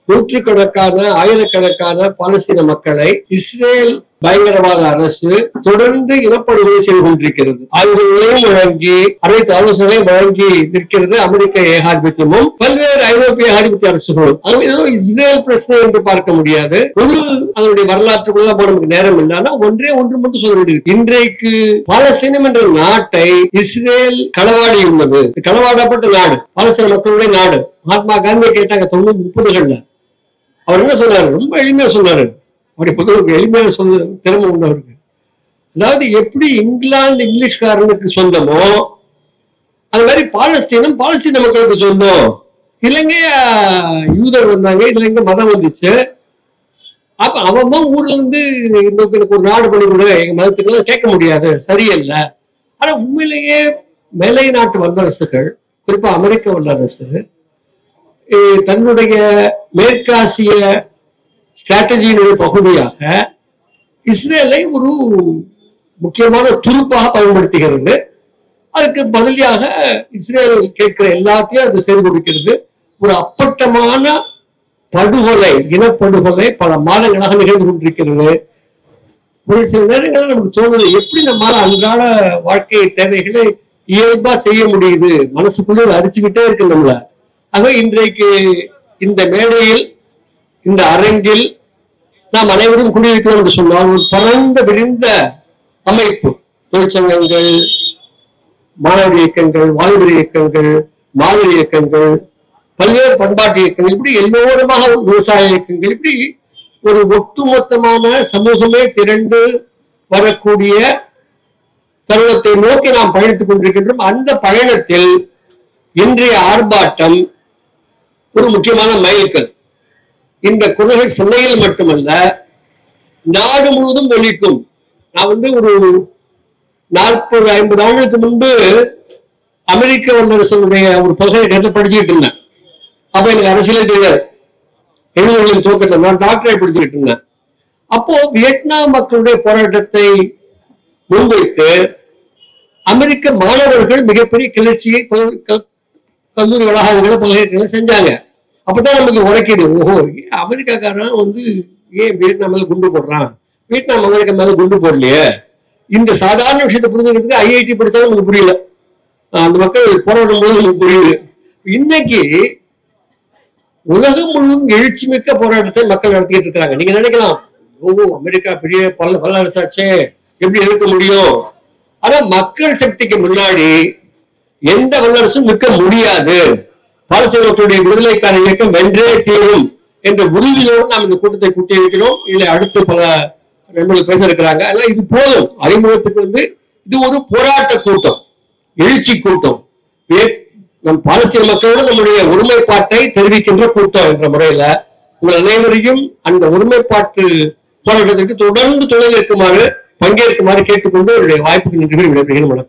நூற்றுக்கணக்கான ஆயிரக்கணக்கான பாலஸ்தீன மக்களை இஸ்ரேல் பயங்கரவாத அரசு தொடர்ந்து இனப்படுகொலை செய்து கொண்டிருக்கிறது. ஆயுதங்களையும் வழங்கி அனைத்து ஆலோசனைகளையும் வழங்கி நிற்கிறது அமெரிக்க ஏகாதிபத்தியமும் பல்வேறு ஐரோப்பிய ஏகாதிபத்திய அரசுகளும். ஏதோ இஸ்ரேல் பிரச்சனை என்று பார்க்க முடியாது. ஒரு அதனுடைய வரலாற்றுக்குள்ள நமக்கு நேரம் இல்லாத ஒன்று மட்டும் சொல்ல வேண்டியது. இன்றைக்கு பாலஸ்தீனம் என்ற நாட்டை இஸ்ரேல் களவாடி உள்ளது. களவாடப்பட்ட நாடு, பாலஸ்தீன மக்களுடைய நாடு. மகாத்மா காந்தியை கேட்டாங்க 90-30களில். அவர் என்ன சொன்னாரு? ரொம்ப எளிமையா சொன்னாரு. அவருடைய புத்தகத்துக்கு எளிமையான சொல்ல திறமை உண்டு அவருக்கு. அதாவது எப்படி இங்கிலாந்து இங்கிலீஷ்காரனுக்கு சொந்தமோ அது மாதிரி பாலஸ்தீனம் பாலஸ்தீன மக்களுக்கு சொந்தம். இலங்கைய யூதர் வந்தாங்க, இலங்கை மதம் வந்துச்சு. அப்ப அவன் ஊர்ல இருந்து எனக்கு ஒரு நாடு பண்ணி கொடு, எங்க மதத்துக்கு கேட்க முடியாது, சரியல்ல. ஆனா உண்மையிலேயே மேலை நாட்டு வல்லரசுகள், குறிப்பா அமெரிக்க வல்லரசு, தன்னுடைய மேற்காசிய ஸ்ட்ராட்டஜியினுடைய பகுதியாக இஸ்ரேலை ஒரு முக்கியமான துருப்பாக பயன்படுத்துகிறது. அதுக்கு பதிலாக இஸ்ரேல் கேட்கிற எல்லாத்தையும் அது செய்து கொடுக்கிறது. ஒரு அப்பட்டமான படுகொலை, இனப்படுகொலை பல மாதங்களாக நிகழ்ந்து கொண்டிருக்கிறது. ஒரு சில நேரங்களில் நமக்கு தோணுது, எப்படி நம்மால அன்றாட வாழ்க்கை தேவைகளை இயல்பா செய்ய முடியுது? மனசுக்குள்ளே அரிச்சுக்கிட்டே இருக்கு நம்மள. ஆக இன்றைக்கு இந்த மேடையில், இந்த அரங்கில் நாம் அனைவரும் குடியிருக்கிறோம் என்று சொன்னால் ஒரு பரந்த விரிந்த அமைப்பு, தொழிற்சங்கங்கள், மாணவர் இயக்கங்கள், வாலிபர் இயக்கங்கள், மாதிரி இயக்கங்கள், பல்வேறு பண்பாட்டு இயக்கங்கள், இப்படி எல்லோருமாக விவசாய இயக்கங்கள், இப்படி ஒரு ஒட்டுமொத்தமான சமூகமே திரண்டு வரக்கூடிய தருணத்தை நோக்கி நாம் பயணித்துக் கொண்டிருக்கின்றோம். அந்த பயணத்தில் இன்றைய ஆர்ப்பாட்டம் ஒரு முக்கியமான மைல்கல். இந்த குரல்கள் சென்னையில் மட்டுமல்ல, நாடு முழுவதும் ஒலிக்கும். நான் ஒரு 40-50 ஆண்டுகளுக்கு முன்பு அமெரிக்க வல்லரசுடைய ஒரு பல்கலைக்கழகத்தில் படிச்சுக்கிட்டு இருந்தேன். அப்ப எனக்கு அரசியலே தெரியாது. 70களின் துவக்கத்தில் நான் டாக்டரை படிச்சுக்கிட்டு இருந்தேன். அப்போ வியட்நாம் மக்களுடைய போராட்டத்தை முன்வைத்து அமெரிக்க மாணவர்கள் மிகப்பெரிய கிளர்ச்சியை கல்லூரி வளாகங்களை பல்கலைக்கழகங்களை செஞ்சாங்க. அப்பதான் நமக்கு உரைக்கிது, ஓஹோ, அமெரிக்காக்காரன் ஏன் வியட்நாம் மேல குண்டு போடுறான், வியட்நாம் அமெரிக்கா மேல குண்டு போடலையே. இந்த சாதாரண விஷயத்தை புரிஞ்சுக்கிறதுக்கு ஐஐடி படிச்சாலும் நமக்கு புரியல. அந்த மக்கள் போராடும் போது நமக்கு புரியுது. இன்னைக்கு உலகம் முழுவதும் எழுச்சி மிக்க போராட்டத்தை மக்கள் நடத்திக்கிட்டு இருக்காங்க. நீங்க நினைக்கலாம், ஓஹோ, அமெரிக்கா பெரிய வல்லரசாச்சே, எப்படி இருக்க முடியும்? ஆனா மக்கள் சக்திக்கு முன்னாடி எந்த வல்லரசும் நிற்க முடியாது. பாலஸ்தீன மக்களுடைய விடுதலைக்கான இயக்கம் வென்றே தீரும் என்ற உறுதியோடு நாம் இந்த கூட்டத்தை கூட்டி இருக்கிறோம். இதுல அடுத்து பல நண்பர்கள் பேச இருக்கிறாங்க. அதனால இது போதும். அறிமுகத்துக்கு இது ஒரு போராட்ட கூட்டம், எழுச்சி கூட்டம், நம் பாலஸ்தீன மக்களோடு நம்முடைய ஒருமைப்பாட்டை தெரிவிக்கின்ற கூட்டம் என்ற முறையில உங்கள் அனைவரையும் அந்த ஒருமைப்பாட்டு போராட்டத்திற்கு தொடர்ந்து துணை நிற்குமாறு, பங்கேற்குமாறு கேட்டுக்கொண்டு என்னுடைய வாய்ப்புக்கு நன்றி விடைபெறுகிறேன்.